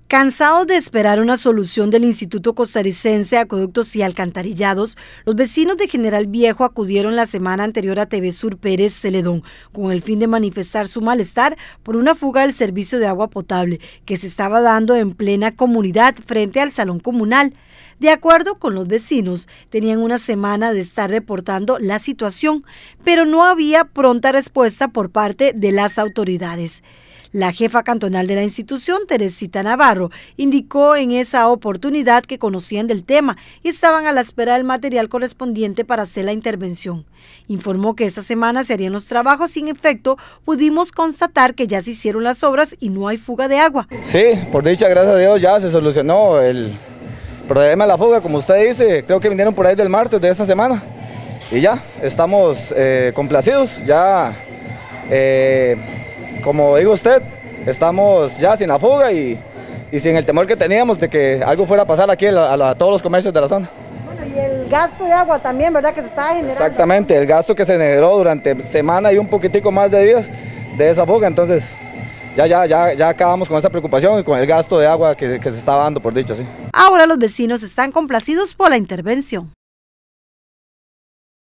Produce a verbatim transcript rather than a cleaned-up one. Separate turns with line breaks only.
Cansados de esperar una solución del Instituto Costarricense de Acueductos y Alcantarillados, los vecinos de General Viejo acudieron la semana anterior a T V Sur Pérez Celedón con el fin de manifestar su malestar por una fuga del servicio de agua potable que se estaba dando en plena comunidad frente al salón comunal. De acuerdo con los vecinos, tenían una semana de estar reportando la situación, pero no había pronta respuesta por parte de las autoridades. La jefa cantonal de la institución, Teresita Navarro, indicó en esa oportunidad que conocían del tema y estaban a la espera del material correspondiente para hacer la intervención. Informó que esta semana se harían los trabajos y en efecto pudimos constatar que ya se hicieron las obras y no hay fuga de agua.
Sí, por dicha, gracias a Dios ya se solucionó el problema de la fuga, como usted dice, creo que vinieron por ahí del martes de esta semana y ya estamos eh, complacidos, ya... Eh, Como digo usted, estamos ya sin la fuga y, y sin el temor que teníamos de que algo fuera a pasar aquí a, a, a todos los comercios de la zona.
Bueno, y el gasto de agua también, ¿verdad? Que se estaba generando.
Exactamente, el gasto que se generó durante semana y un poquitico más de días de esa fuga, entonces ya, ya, ya, ya acabamos con esta preocupación y con el gasto de agua que, que se estaba dando por dicha, sí.
Ahora los vecinos están complacidos por la intervención.